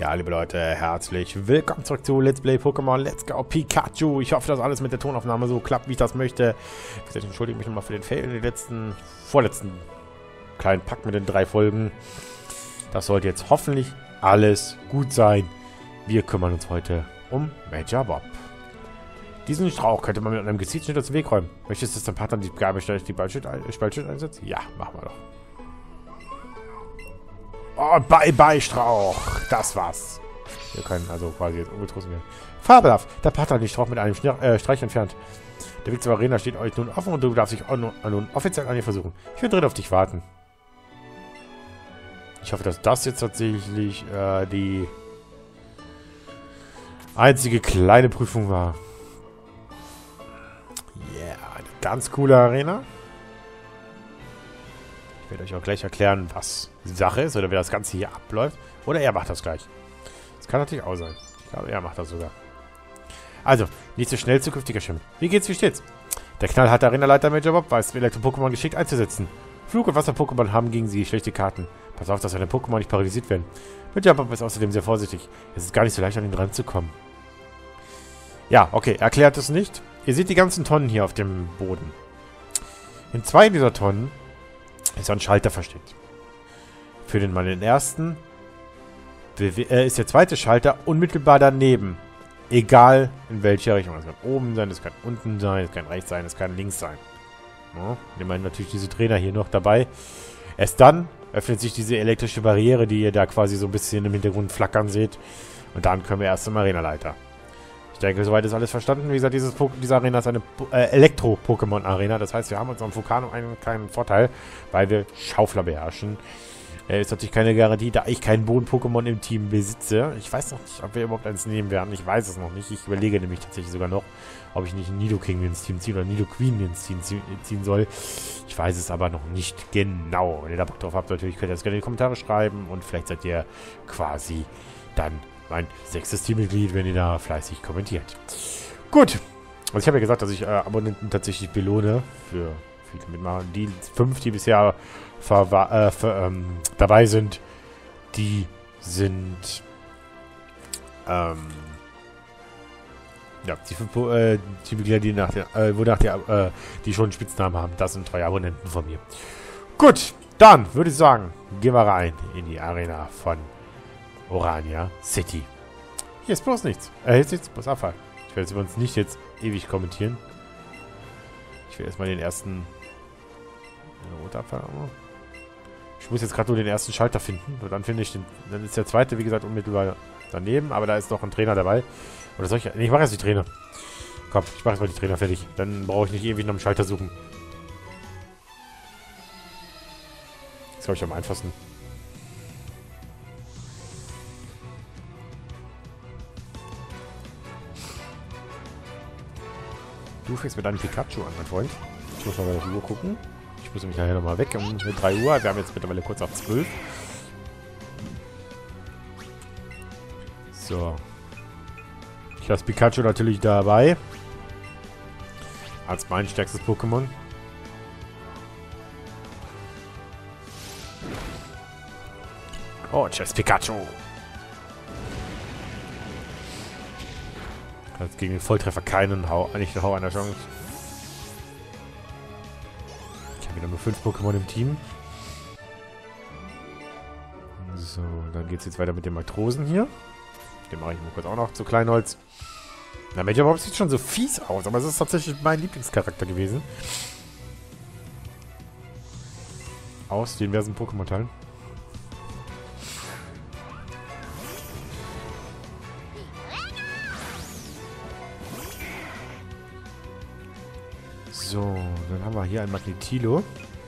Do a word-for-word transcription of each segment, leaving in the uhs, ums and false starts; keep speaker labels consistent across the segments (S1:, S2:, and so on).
S1: Ja, liebe Leute, herzlich willkommen zurück zu Let's Play Pokémon Let's Go Pikachu. Ich hoffe, dass alles mit der Tonaufnahme so klappt, wie ich das möchte. Wie gesagt, ich entschuldige mich nochmal für den Fail in den letzten, vorletzten kleinen Pack mit den drei Folgen. Das sollte jetzt hoffentlich alles gut sein. Wir kümmern uns heute um Major Bob. Diesen Strauch könnte man mit einem Gesichtsschnitt aus dem Weg räumen. Möchtest du, dass dein Partner die Gabelstelle die Spaltschild einsetzt? Ja, machen wir doch. Oh, bye bye Strauch. Das war's. Wir können also quasi jetzt ungetrost gehen. Fabelhaft. Der Partner hat den Strauch mit einem Schna äh, Streich entfernt. Der Weg zur Arena steht euch nun offen und du darfst dich nun, nun offiziell an ihr versuchen. Ich will drin auf dich warten. Ich hoffe, dass das jetzt tatsächlich äh, die einzige kleine Prüfung war. Yeah, eine ganz coole Arena. Ich werde euch auch gleich erklären, was die Sache ist oder wie das Ganze hier abläuft. Oder er macht das gleich. Das kann natürlich auch sein. Ich glaube, er macht das sogar. Also, nicht so schnell zukünftiger Schimmel. Wie geht's, wie steht's? Der knallharte Arenaleiter Major Bob weiß, Elektro-Pokémon geschickt einzusetzen. Flug- und Wasser-Pokémon haben gegen sie schlechte Karten. Pass auf, dass seine Pokémon nicht paralysiert werden. Major Bob ist außerdem sehr vorsichtig. Es ist gar nicht so leicht, an ihn ranzukommen. Ja, okay, erklärt es nicht. Ihr seht die ganzen Tonnen hier auf dem Boden. In zwei dieser Tonnen ist ein Schalter versteckt. Für den mal den ersten äh, ist der zweite Schalter unmittelbar daneben. Egal in welcher Richtung. Es kann oben sein, es kann unten sein, es kann rechts sein, es kann links sein. Ja, nehmen wir natürlich diese Trainer hier noch dabei. Erst dann öffnet sich diese elektrische Barriere, die ihr da quasi so ein bisschen im Hintergrund flackern seht. Und dann können wir erst zum Arenaleiter. Ich denke, soweit ist alles verstanden. Wie gesagt, dieses diese Arena ist eine äh, Elektro-Pokémon-Arena. Das heißt, wir haben uns am Vulkano einen kleinen Vorteil, weil wir Schaufler beherrschen. Äh, ist natürlich keine Garantie, da ich keinen Boden-Pokémon im Team besitze. Ich weiß noch nicht, ob wir überhaupt eins nehmen werden. Ich weiß es noch nicht. Ich überlege nämlich tatsächlich sogar noch, ob ich nicht einen Nidoking ins Team ziehen oder Nidoqueen ins Team ziehen soll. Ich weiß es aber noch nicht genau. Wenn ihr da Bock drauf habt, natürlich könnt ihr das gerne in die Kommentare schreiben. Und vielleicht seid ihr quasi dann mein sechstes Teammitglied, wenn ihr da fleißig kommentiert. Gut. Also ich habe ja gesagt, dass ich äh, Abonnenten tatsächlich belohne für viele mitmachen. Die fünf, die bisher äh, für, ähm, dabei sind, die sind ähm, ja, die fünf äh, Teammitglieder, die nach der, äh, wonach die, äh, die schon einen Spitznamen haben, das sind drei Abonnenten von mir. Gut, dann würde ich sagen, gehen wir rein in die Arena von Orania City. Hier ist bloß nichts. Äh, hier ist nichts, bloß Abfall. Ich werde jetzt übrigens nicht jetzt ewig kommentieren. Ich will erstmal den ersten rote Abfall. Ich muss jetzt gerade nur den ersten Schalter finden. Und dann finde ich den. Dann ist der zweite, wie gesagt, unmittelbar daneben. Aber da ist noch ein Trainer dabei. Oder soll ich. Nee, ich mache jetzt die Trainer. Komm, ich mache jetzt mal die Trainer fertig. Dann brauche ich nicht ewig nach dem Schalter suchen. Das ist, glaube ich, am einfachsten. Du fängst mit einem Pikachu an, mein Freund. Ich muss mal bei der Uhr gucken. Ich muss nämlich nachher nochmal weg um drei Uhr. Wir haben jetzt mittlerweile kurz auf zwölf. So. Ich lasse Pikachu natürlich dabei. Als mein stärkstes Pokémon. Oh, tschüss, Pikachu. Hat gegen den Volltreffer keinen Hau, nicht einen Hau einer Chance. Ich habe wieder nur fünf Pokémon im Team. So, dann geht es jetzt weiter mit dem Matrosen hier. Den mache ich mal kurz auch noch zu Kleinholz. Na, Major Bob sieht schon so fies aus, aber es ist tatsächlich mein Lieblingscharakter gewesen. Aus diversen Pokémon-Teilen. So, dann haben wir hier ein Magnetilo.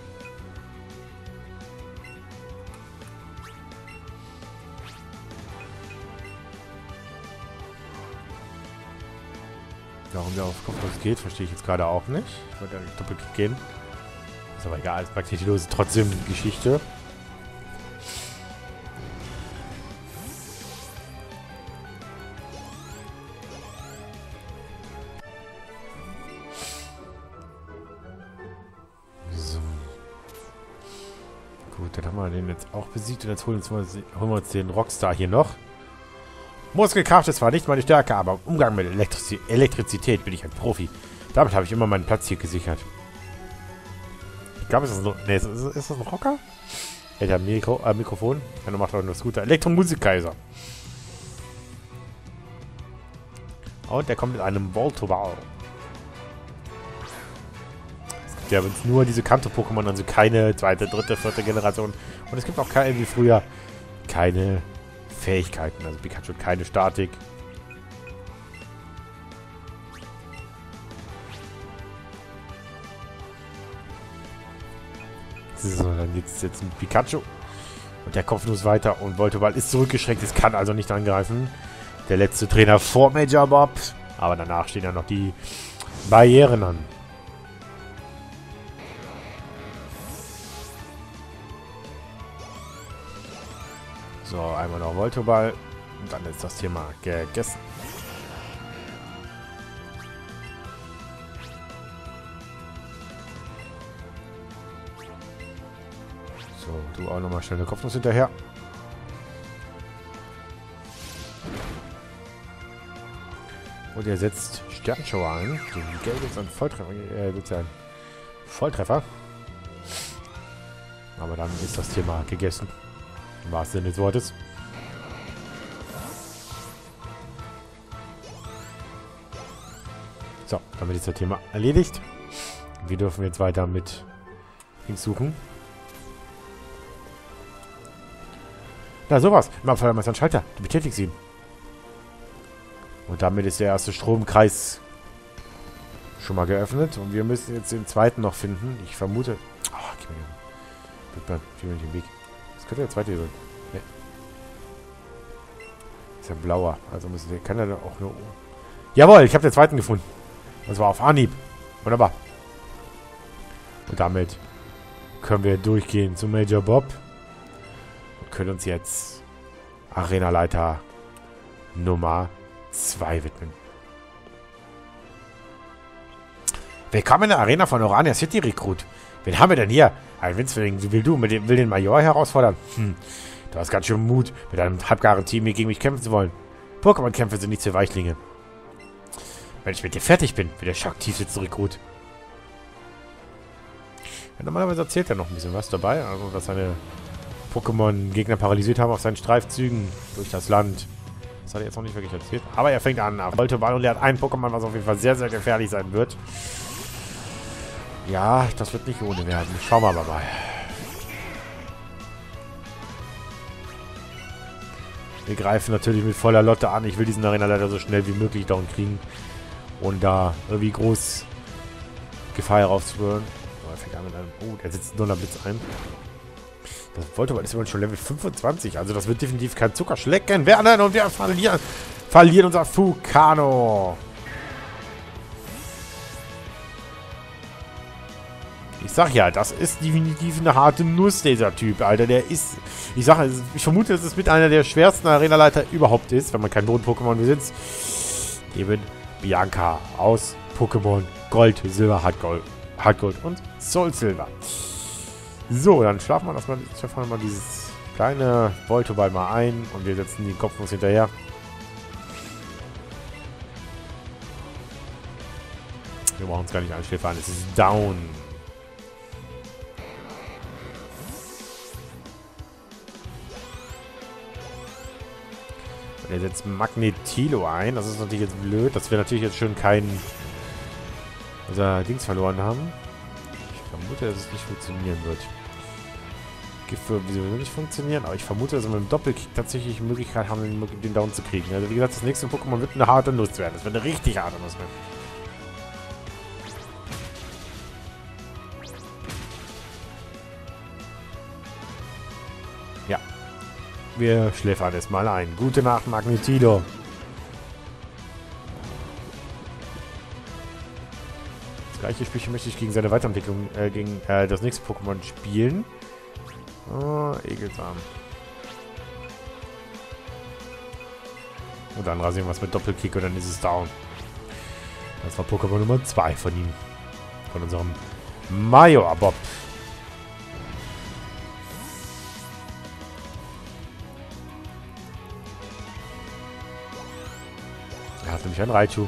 S1: Warum der auf Kopflos geht, verstehe ich jetzt gerade auch nicht. Ich wollte ja nicht doppelt gehen. Ist aber egal, als Magnetilo ist trotzdem Geschichte. Gut, dann haben wir den jetzt auch besiegt und jetzt holen, uns mal, holen wir uns den Rockstar hier noch. Muskelkraft ist zwar nicht meine Stärke, aber im Umgang mit Elektriz Elektrizität bin ich ein Profi. Damit habe ich immer meinen Platz hier gesichert. Ich glaube, es ist ein... Ne, ist, ist, ist das ein Rocker? Ja, der Mikro, äh, Mikrofon. Ja, macht auch nur Scooter. Elektromusikkaiser. Und der kommt mit einem Voltoball. Es gibt ja nur diese Kanto-Pokémon, also keine zweite, dritte, vierte Generation. Und es gibt auch keine, wie früher, keine Fähigkeiten. Also Pikachu hat keine Statik. So, dann geht es jetzt mit Pikachu. Und der Kopfnuss weiter. Und Voltoball ist zurückgeschreckt. Es kann also nicht angreifen. Der letzte Trainer vor Major Bob. Aber danach stehen ja noch die Barrieren an. So, einmal noch Voltoball. Und dann ist das Thema gegessen. So, du auch nochmal schnell eine Kopfnuss hinterher. Und er setzt Sternschauer ein. Den Gelb ist ein Volltreffer. Er setzt ein Volltreffer. Aber dann ist das Thema gegessen. Im wahrsten Sinne des Wortes. So, damit ist das Thema erledigt. Wir dürfen jetzt weiter mit Dings suchen. Na, sowas. Im Abfallermeister Schalter. Du betätigst ihn. Und damit ist der erste Stromkreis schon mal geöffnet. Und wir müssen jetzt den zweiten noch finden. Ich vermute... Ach, gib mir den, gib mir den Weg. Das könnte der zweite sein. Nee. Ist ja blauer. Also müssen wir... Kann er auch nur... Jawohl, ich habe den zweiten gefunden. Das war auf Anhieb. Wunderbar. Und damit können wir durchgehen zu Major Bob. Und können uns jetzt Arenaleiter Nummer zwei widmen. Willkommen in der Arena von Orania City, Rekrut. Wen haben wir denn hier? Ein Winzling, wie will du? Mit dem, will den Major herausfordern? Hm, du hast ganz schön Mut, mit einem halbgaren Team hier gegen mich kämpfen zu wollen. Pokémon-Kämpfe sind nicht für Weichlinge. Wenn ich mit dir fertig bin, wird der Schock tief sitzen, Rekrut. Ja, normalerweise erzählt er noch ein bisschen was dabei, also dass seine Pokémon Gegner paralysiert haben auf seinen Streifzügen durch das Land. Das hat er jetzt noch nicht wirklich erzählt. Aber er fängt an. Er wollte Ball und er hat ein Pokémon, was auf jeden Fall sehr, sehr gefährlich sein wird. Ja, das wird nicht ohne werden. Schauen wir aber mal. Wir greifen natürlich mit voller Lotte an. Ich will diesen Arena leider so schnell wie möglich down kriegen. Und da irgendwie groß Gefahr heraufzuführen. Oh, er fängt an mit einem... Oh, der setzt einen Donnerblitz ein. Das wollte man, ist immer schon Level fünfundzwanzig. Also das wird definitiv kein Zuckerschlecken werden. Und wir verlieren, verlieren unser Fukano. Ich sag ja, das ist definitiv eine harte Nuss, dieser Typ, Alter. Der ist... Ich sage, ich vermute, dass es mit einer der schwersten Arenaleiter überhaupt ist, wenn man kein Boden-Pokémon besitzt. Eben Bianca aus Pokémon Gold, Silber, Hardgold, Hardgold und Soul Silver. So, dann schlafen wir erstmal mal dieses kleine Voltoball mal ein und wir setzen den Kopfnuss hinterher. Wir brauchen uns gar nicht einschläfern, es ist down. Und er setzt Magnetilo ein, das ist natürlich jetzt blöd, dass wir natürlich jetzt schon keinen unser Dings verloren haben. Ich vermute, dass es nicht funktionieren wird. Wieso will nicht funktionieren? Aber ich vermute, dass wir mit dem Doppelkick tatsächlich die Möglichkeit haben, den, den Down zu kriegen. Also wie gesagt, das nächste Pokémon wird eine harte Nuss werden. Das wird eine richtig harte Nuss werden. Ja. Wir schläfern es mal ein. Gute Nacht, Magnetido. Das gleiche Spielchen möchte ich gegen seine Weiterentwicklung, äh, gegen äh, das nächste Pokémon spielen. Oh, Egelsam. Und dann rasieren wir es mit Doppelkick und dann ist es down. Das war Pokémon Nummer zwei von ihm. Von unserem Major Bob. Er hat nämlich einen Raichu.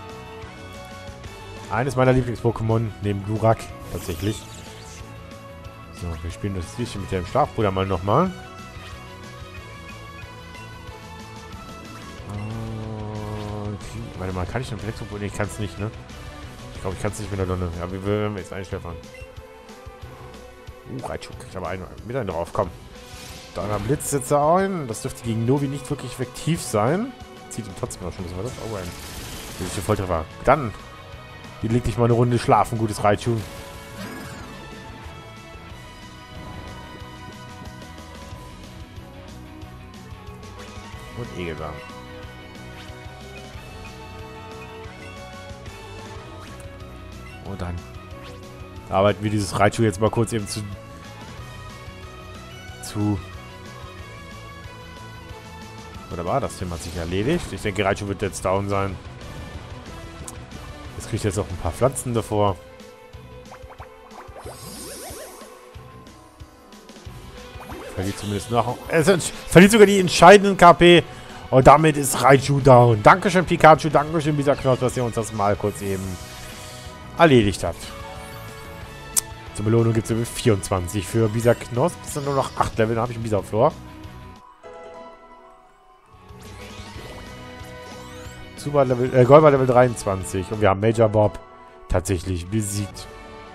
S1: Eines meiner Lieblings-Pokémon, neben Glurak, tatsächlich. So, wir spielen das Spielchen mit dem Schlafbruder mal nochmal. Okay. Warte mal, kann ich noch direkt so... Nee, ich kann es nicht, ne? Ich glaube, ich kann es nicht mit der Donne. Ja, wir werden jetzt einschläfern. Uh, Raichu kriegt aber einen mit einen drauf, komm. Donner Blitz setzt er ein. Das dürfte gegen Novi nicht wirklich effektiv sein. Zieht ihn trotzdem noch schon. Das war das auch ein. Das ist der Volltreffer. Dann. Die leg dich mal eine Runde schlafen, gutes Raichu. Und Egelsamen. Und dann arbeiten wir dieses Raichu jetzt mal kurz eben zu... zu... Oder war das Thema hat sich erledigt? Ich denke, Raichu wird jetzt down sein. Jetzt kriegt jetzt auch ein paar Pflanzen davor. Verliert zumindest noch... Es verliert sogar die entscheidenden K P. Und damit ist Raichu down. Dankeschön, Pikachu. Dankeschön, Bisaknos, dass ihr uns das mal kurz eben erledigt habt. Zur Belohnung gibt es vierundzwanzig für Bisaknos. Bis dann nur noch acht Level. Dann habe ich einen Bisaflor. Super Level, äh, Golba Level dreiundzwanzig. Und wir haben Major Bob tatsächlich besiegt.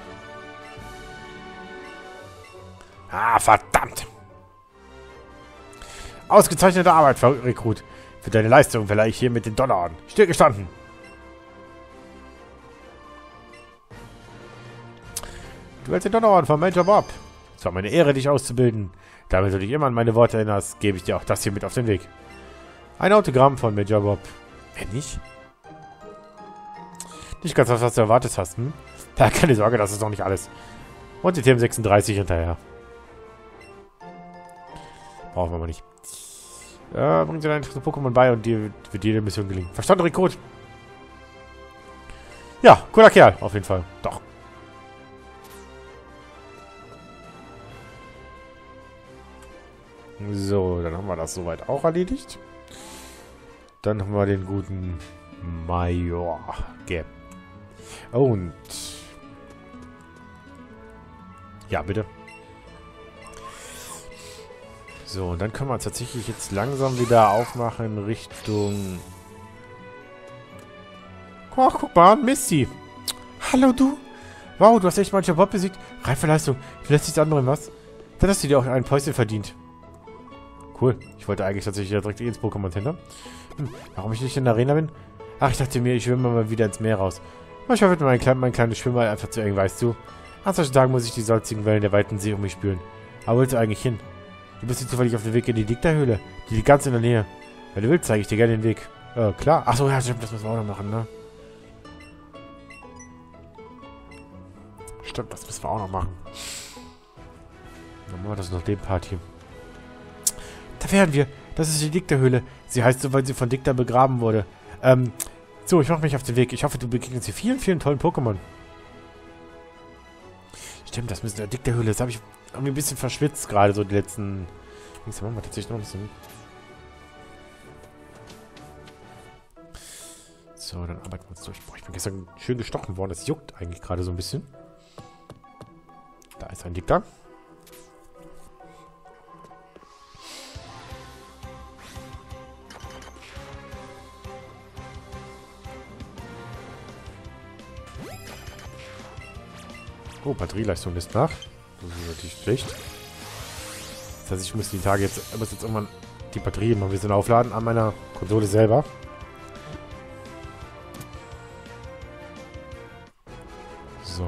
S1: Ah, verdammt. Ausgezeichnete Arbeit, Rekrut. Für deine Leistung verleihe ich hier mit den Donnerorden. Stillgestanden. Du hältst den Donnerorden von Major Bob. Es war meine Ehre, dich auszubilden. Damit du dich immer an meine Worte erinnerst, gebe ich dir auch das hier mit auf den Weg. Ein Autogramm von Major Bob. Wenn nicht? Nicht ganz das, was du erwartet hast, hm? Ja, keine Sorge, das ist noch nicht alles. Und die T M sechsunddreißig hinterher. Brauchen wir mal nicht. Äh, bringen Sie dein Pokémon bei und dir wird jede Mission gelingen. Verstanden, Rekrut? Ja, cooler Kerl, auf jeden Fall. Doch. So, dann haben wir das soweit auch erledigt. Dann haben wir den guten Major. Gap. Und... Ja, bitte. So, und dann können wir tatsächlich jetzt langsam wieder aufmachen in Richtung... Oh, guck mal an, Misty. Hallo, du. Wow, du hast echt mancher Bob besiegt. Reife Leistung. Lässt sich anderen was? Dann hast du dir auch ein Päuschen verdient. Cool. Ich wollte eigentlich tatsächlich direkt ins Pokémon Center. Hm, warum ich nicht in der Arena bin? Ach, ich dachte mir, ich schwimme mal wieder ins Meer raus. Manchmal wird mein, klein, mein kleines Schwimmer einfach zu eng, weißt du. An solchen Tagen muss ich die salzigen Wellen der weiten See um mich spüren. Aber wo willst du eigentlich hin? Du bist hier zufällig auf dem Weg in die Dicta-Höhle. Die liegt ganz in der Nähe. Wenn du willst, zeige ich dir gerne den Weg. Äh, klar. Achso, ja, stimmt, das müssen wir auch noch machen, ne? Stimmt, das müssen wir auch noch machen. Dann machen wir das noch den Part hier. Da wären wir. Das ist die Dicta-Höhle. Sie heißt so, weil sie von Dicta begraben wurde. Ähm, so, ich mache mich auf den Weg. Ich hoffe, du begegnest hier vielen, vielen tollen Pokémon. Stimmt, das müssen der Dicta-Höhle. Das habe ich irgendwie ein bisschen verschwitzt gerade, so die letzten... Links machen wir tatsächlich noch ein bisschen... So, dann arbeiten wir uns durch. Boah, ich bin gestern schön gestochen worden. Das juckt eigentlich gerade so ein bisschen. Da ist ein Dicta. Oh, Batterieleistung lässt nach. Das ist natürlich schlecht. Das heißt, ich muss die Tage jetzt, muss jetzt irgendwann die Batterie mal ein bisschen aufladen an meiner Konsole selber. So.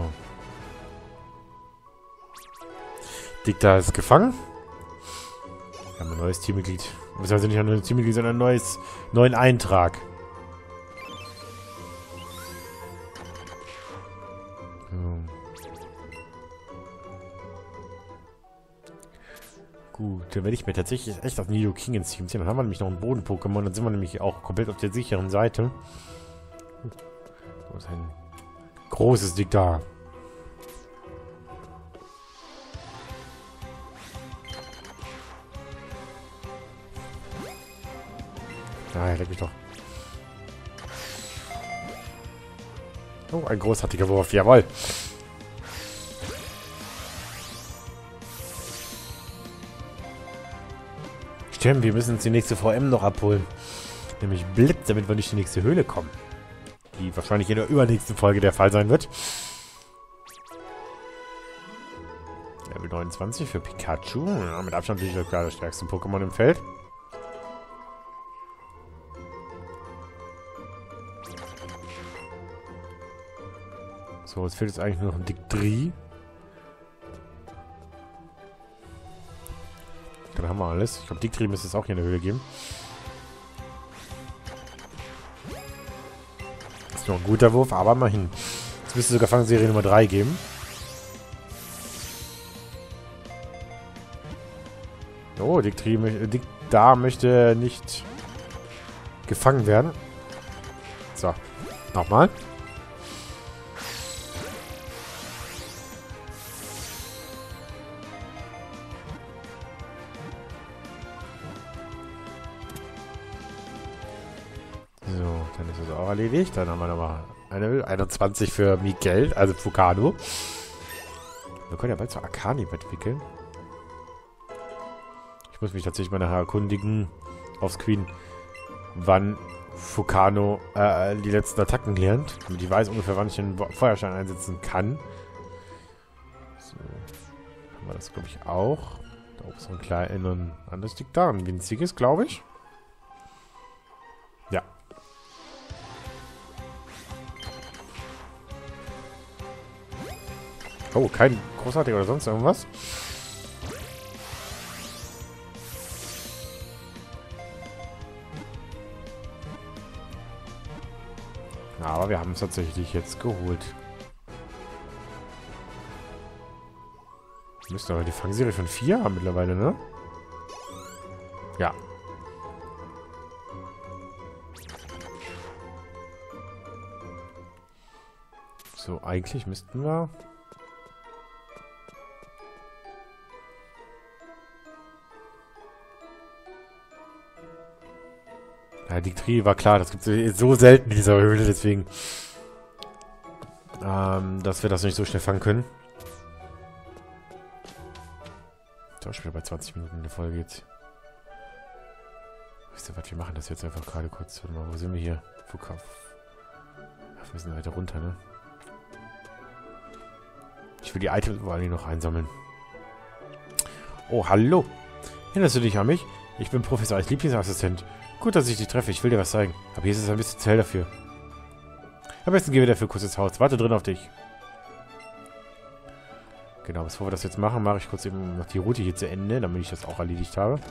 S1: Dicta ist gefangen. Wir haben ein neues Teammitglied. Beziehungsweise nicht ein neues Teammitglied, sondern ein neues, neuen Eintrag. Gut, dann werde ich mir tatsächlich echt auf Nidoking ins Team ziehen. Dann haben wir nämlich noch einen Boden-Pokémon. Dann sind wir nämlich auch komplett auf der sicheren Seite. So ist ein großes Dicta. Ah, ja, leck mich doch. Oh, ein großartiger Wurf. Jawohl. Stimmt, wir müssen uns die nächste V M noch abholen. Nämlich Blitz, damit wir nicht in die nächste Höhle kommen. Die wahrscheinlich in der übernächsten Folge der Fall sein wird. Level neunundzwanzig für Pikachu. Ja, mit Abstand natürlich sogar das stärkste Pokémon im Feld. So, jetzt fehlt jetzt eigentlich nur noch ein Dictri. Dann haben wir alles. Ich glaube, Dictri müsste es auch hier in der Höhle geben. Ist noch ein guter Wurf, aber immerhin. Jetzt müsste sogar Fangserie Nummer drei geben. Oh, Dictri, Dick, da möchte nicht gefangen werden. So, nochmal. So, dann ist das auch erledigt. Dann haben wir nochmal eine einundzwanzig für Miguel, also Fukano. Wir können ja bald zur Akani entwickeln. Ich muss mich tatsächlich mal nachher erkundigen aufs Queen, wann Fukano äh, die letzten Attacken lernt. Damit ich weiß ungefähr, wann ich den Feuerstein einsetzen kann. So, haben wir das, glaube ich, auch. Da oben ist so ein kleiner anderes Stück da. Ein winziges, glaube ich. Ja. Oh, kein großartiger oder sonst irgendwas. Aber wir haben es tatsächlich jetzt geholt. Wir müssen aber die Fangserie von vier haben mittlerweile, ne? Ja. So, eigentlich müssten wir... Ja, Dictri war klar, das gibt es so selten in dieser Höhle, deswegen, ähm, dass wir das nicht so schnell fangen können. So, schon wieder bei zwanzig Minuten in der Folge jetzt. Wisst ihr was, wir machen das jetzt einfach gerade kurz. Warte mal, wo sind wir hier? Verkauf. Wir müssen weiter runter, ne? Ich will die Items vor allem noch einsammeln. Oh, hallo. Erinnerst du dich an mich? Ich bin Professor als Lieblingsassistent. Gut, dass ich dich treffe. Ich will dir was zeigen. Aber hier ist es ein bisschen zu hell dafür. Am besten gehen wir dafür kurz ins Haus. Warte drin auf dich. Genau, bevor wir das jetzt machen, mache ich kurz eben noch die Route hier zu Ende, damit ich das auch erledigt habe.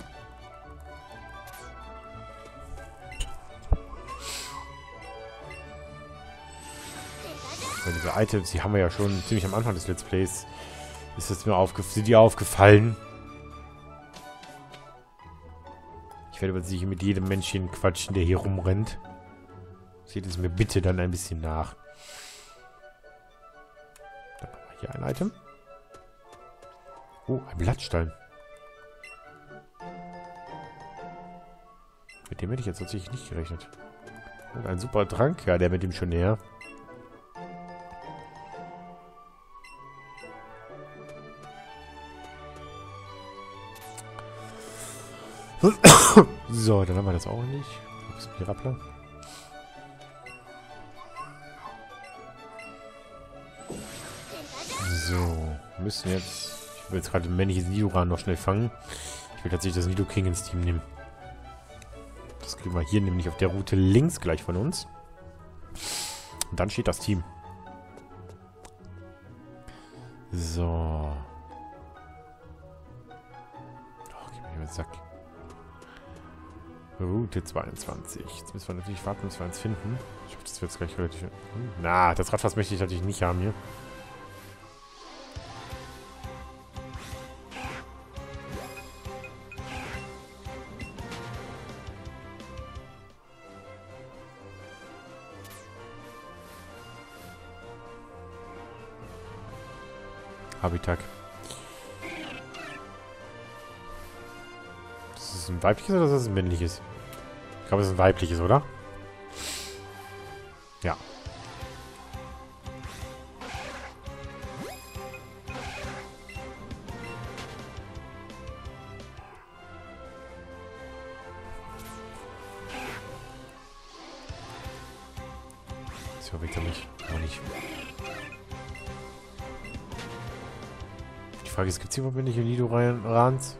S1: Weil diese Items, die haben wir ja schon ziemlich am Anfang des Let's Plays. Ist es mir aufge- sind die aufgefallen. Ich werde aber sicher mit jedem Männchen quatschen, der hier rumrennt. Seht es mir bitte dann ein bisschen nach. Dann haben wir hier ein Item. Oh, ein Blattstein. Mit dem hätte ich jetzt tatsächlich nicht gerechnet. Und ein super Trank. Ja, der mit dem schon näher. So, dann haben wir das auch nicht. Was ist Rappler? So, wir müssen jetzt... Ich will jetzt gerade ein männliches Nidoran noch schnell fangen. Ich will tatsächlich das Nidoking ins Team nehmen. Das kriegen wir hier nämlich auf der Route links gleich von uns. Und dann steht das Team. So. Oh, gib mir den Sack. Route zweiundzwanzig. Jetzt müssen wir natürlich warten, bis wir eins finden. Ich hoffe, das wird jetzt gleich relativ... Na, das Radfass möchte ich natürlich nicht haben hier. Habitat. Das ist ein weibliches oder das ist ein männliches? Ich glaube, es ist ein weibliches, oder? Ja. So wird er nicht. Aber nicht. Die Frage ist, gibt es überhaupt nicht Nidoran-Rans?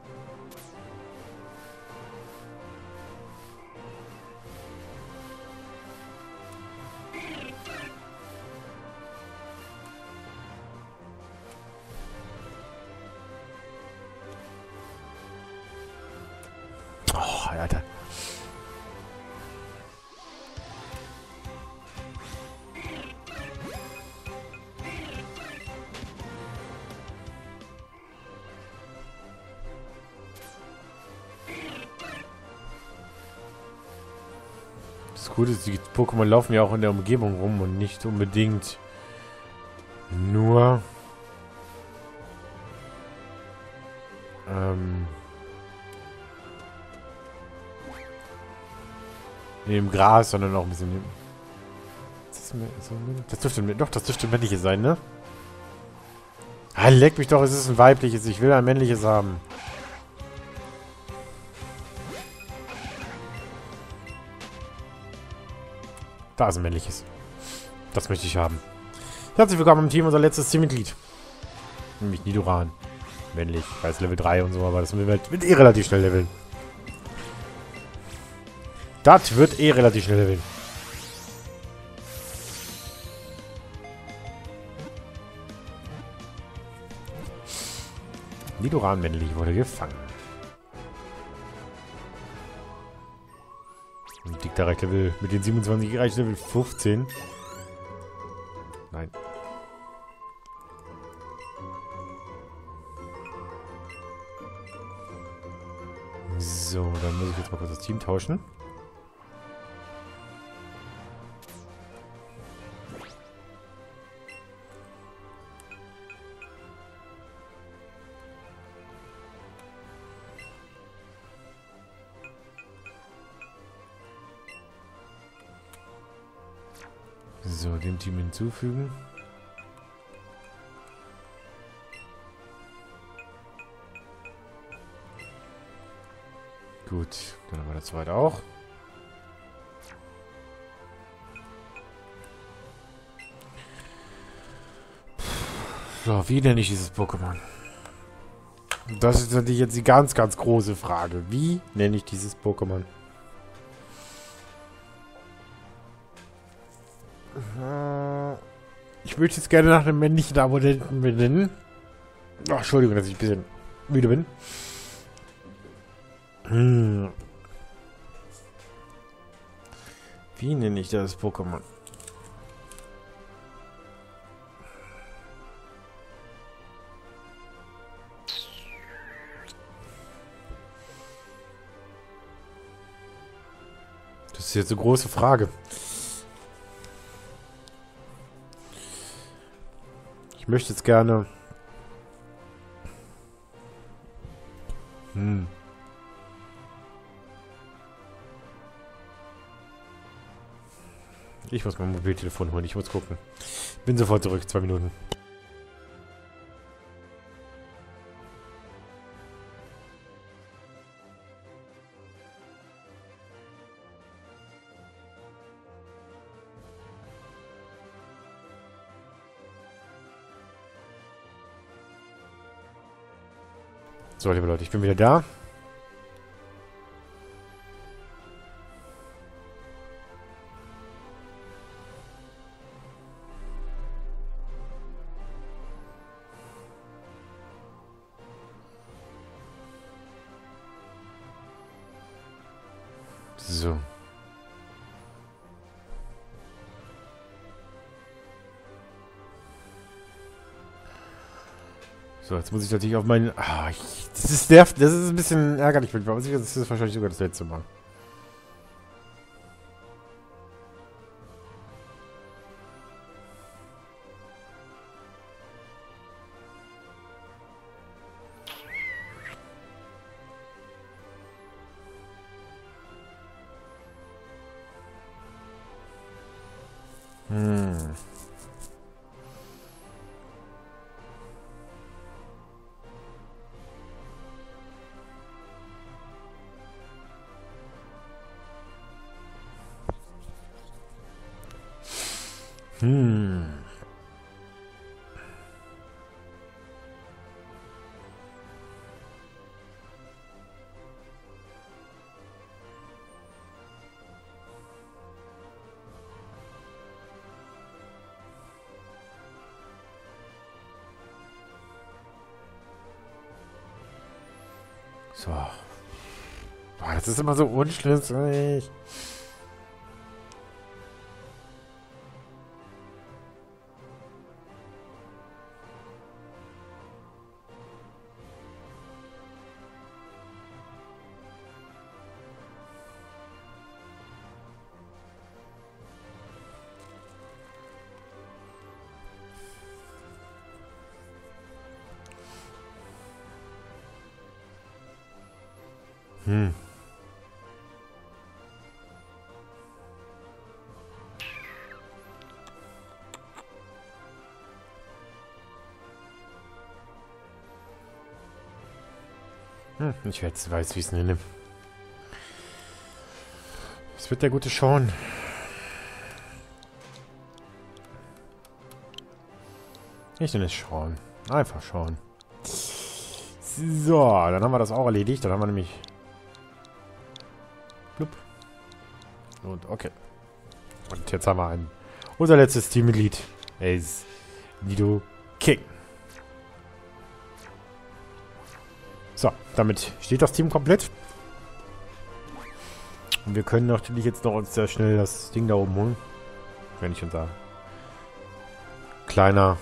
S1: Oh, Alter. Das Gute ist, die Pokémon laufen ja auch in der Umgebung rum und nicht unbedingt nur ähm, in dem Gras, sondern auch ein bisschen im das, das dürfte mir, doch, das dürfte ein männliches sein, ne? Ah, leck mich doch, es ist ein weibliches. Ich will ein männliches haben. Da ist ein männliches. Das möchte ich haben. Herzlich willkommen im Team, unser letztes Teammitglied. Nämlich Nidoran. Männlich. Ich weiß, Level drei und so, aber das wird, wird eh relativ schnell leveln. Das wird eh relativ schnell leveln. Nidoran männlich wurde gefangen. Und liegt da Level mit den siebenundzwanzig erreicht Level fünfzehn. Nein. So, dann muss ich jetzt mal kurz das Team tauschen. So, dem Team hinzufügen. Gut, dann haben wir das zweite auch. So, wie nenne ich dieses Pokémon? Das ist natürlich jetzt die ganz, ganz große Frage. Wie nenne ich dieses Pokémon? Ich möchte es gerne nach einem männlichen Abonnenten benennen. Ach, Entschuldigung, dass ich ein bisschen müde bin. Hm. Wie nenne ich das Pokémon? Das ist jetzt eine große Frage. Ich möchte jetzt gerne... Hm. Ich muss mein Mobiltelefon holen. Ich muss gucken. Bin sofort zurück. Zwei Minuten. So, liebe Leute, ich bin wieder da. So. So, jetzt muss ich natürlich auf meinen... Ah, ich, das ist nervt, das ist ein bisschen ärgerlich. Aber das ist wahrscheinlich sogar das letzte Mal. Hm. Hm. So. Boah, das ist immer so unschlüssig. Hm. Hm, ich jetzt weiß, wie es nenne. Es wird der gute Sean. Ich nenne es Sean. Einfach Sean. So, dann haben wir das auch erledigt. Dann haben wir nämlich... Blub. Und okay. Und jetzt haben wir ein... Unser letztes Teammitglied ist Nido King. So, damit steht das Team komplett. Und wir können natürlich jetzt noch uns sehr schnell das Ding da oben holen. Wenn ich unser kleiner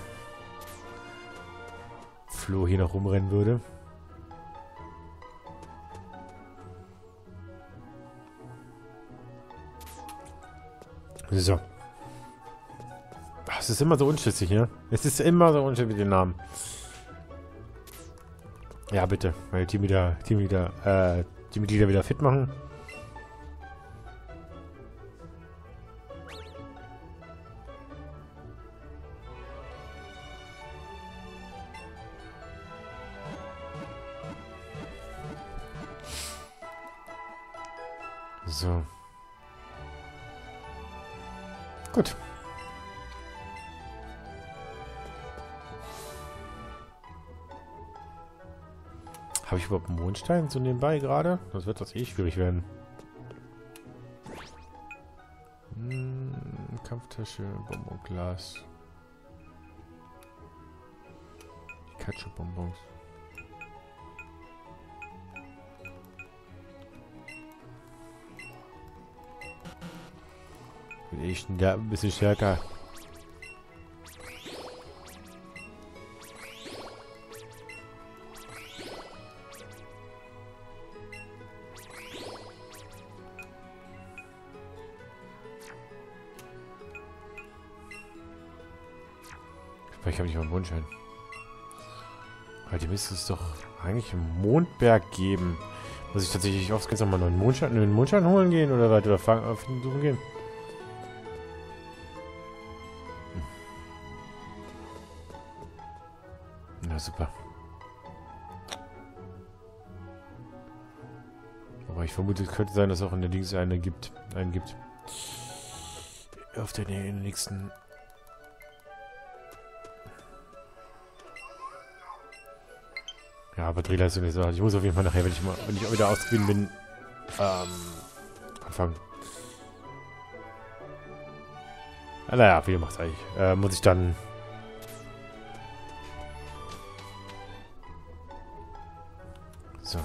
S1: Flo hier noch rumrennen würde. So. Es ist immer so unschlüssig, ne? Es ist immer so unschlüssig mit den Namen. Ja, bitte. Meine Teammitglieder, Teammitglieder, äh, Teammitglieder wieder fit machen. So. Gut. Habe ich überhaupt einen Mondstein so nebenbei gerade? Das wird das eh schwierig werden. Hm, Kampftasche, Bonbonglas. Ketchup-Bonbons. Bin ich da ein bisschen stärker. Vielleicht habe ich mal einen Mondschein. Weil die müsste es doch eigentlich einen Mondberg geben. Muss ich tatsächlich aufs Ganze nochmal einen Mondschein, einen Mondschein holen gehen oder weiter oder fangen, auf den Suchen gehen? Na super. Aber ich vermute, es könnte sein, dass es auch in der Links eine gibt, einen gibt. Auf der, in der nächsten. Ja, Batterieleistung ist so. Ich muss auf jeden Fall nachher, wenn ich mal, wenn ich auch wieder ausgewiesen bin, ähm, anfangen. Ah, naja, wie macht's eigentlich? Äh, muss ich dann. So.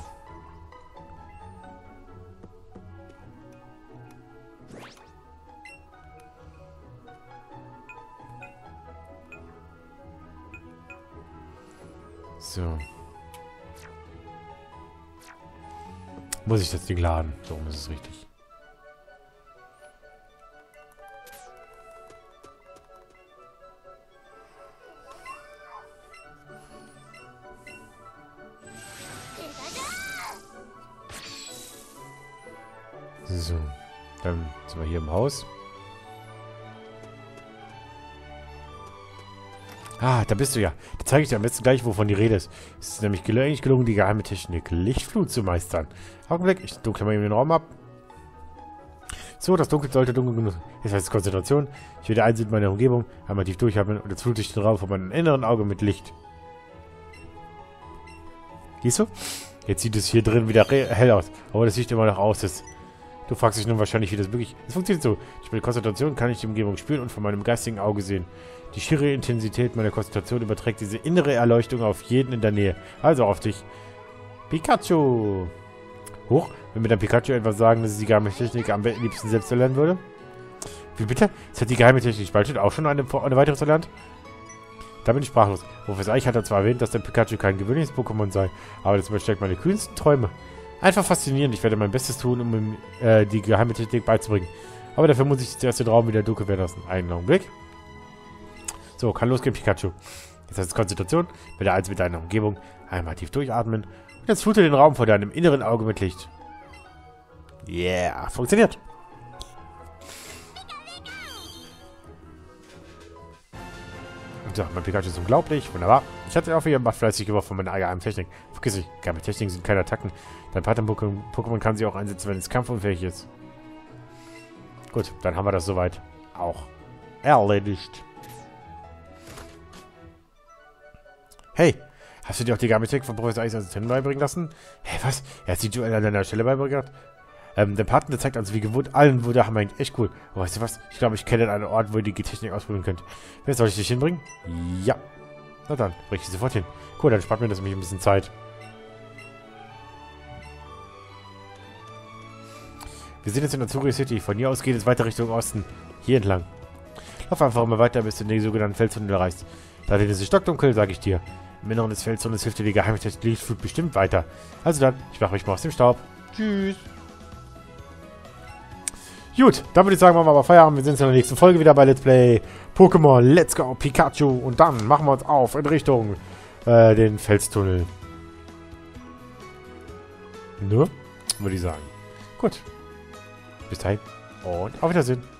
S1: So. Muss ich das Ding laden? So ist es richtig. So. Dann sind wir hier im Haus. Ah, da bist du ja. Da zeige ich dir am besten gleich, wovon die Rede ist. Es ist nämlich gel eigentlich gelungen, die geheime Technik Lichtflut zu meistern. Augenblick, ich dunkle mal eben den Raum ab. So, das Dunkel sollte dunkel genug sein. Jetzt heißt es Konzentration. Ich werde einsehen in meiner Umgebung, einmal tief durchatmen und jetzt flutet sich den Raum vor meinem inneren Auge mit Licht. Siehst du? Jetzt sieht es hier drin wieder hell aus, aber das Licht immer noch aus ist. Du fragst dich nun wahrscheinlich, wie das möglich ist. Es funktioniert so. Durch meine Konzentration kann ich die Umgebung spüren und von meinem geistigen Auge sehen. Die schiere Intensität meiner Konzentration überträgt diese innere Erleuchtung auf jeden in der Nähe. Also auf dich. Pikachu! Hoch, wenn mir dann Pikachu etwas sagen, dass es die geheime Technik am liebsten selbst erlernen würde? Wie bitte? Es hat die geheime Technik Spaltet auch schon eine, eine weitere erlernt? Da bin ich sprachlos. Professor Eich hat er zwar erwähnt, dass der Pikachu kein gewöhnliches Pokémon sei, aber das übersteigt meine kühnsten Träume. Einfach faszinierend. Ich werde mein Bestes tun, um ihm äh, die geheime Technik beizubringen. Aber dafür muss ich zuerst den Raum wieder dunkel werden lassen. Einen Augenblick. So, kann losgehen, Pikachu. Jetzt heißt es Konzentration. Werde eins mit deiner Umgebung. Einmal tief durchatmen. Und jetzt flute den Raum vor deinem inneren Auge mit Licht. Yeah, funktioniert. So, mein Pikachu ist unglaublich. Wunderbar. Ich hatte auch wieder fleißig gemacht von meiner eigenen Technik. Vergiss nicht, geheime Techniken sind keine Attacken. Dein Partner-Pokémon kann sie auch einsetzen, wenn es kampfunfähig ist. Gut, dann haben wir das soweit auch erledigt. Hey, hast du dir auch die geheime Technik von Professor Eichs Assistent beibringen lassen? Hä, hey, was? Er hat die Duell an deiner Stelle beigebracht? Ähm, der Partner zeigt uns wie gewohnt allen, wo der Hammer hängt. Echt cool. Aber weißt du was? Ich glaube, ich kenne einen Ort, wo ihr die Technik ausprobieren könnt. Wer soll ich dich hinbringen? Ja. Na dann, bring ich sie sofort hin. Cool, dann spart mir das nämlich ein bisschen Zeit. Wir sind jetzt in Azuri City. Von hier aus geht es weiter Richtung Osten. Hier entlang. Lauf einfach immer weiter, bis du den sogenannten Felstunnel erreichst. Da ist es stockdunkel, sage ich dir. Im Inneren des Felstunnels hilft dir die geheime Technik Lichtflut bestimmt weiter. Also dann, ich mache mich mal aus dem Staub. Tschüss. Gut, dann würde ich sagen, machen wir aber Feierabend. Wir sehen uns in der nächsten Folge wieder bei Let's Play Pokémon Let's Go Pikachu. Und dann machen wir uns auf in Richtung äh, den Felstunnel. Ne? Würde ich sagen. Gut. Bis dahin und auf Wiedersehen.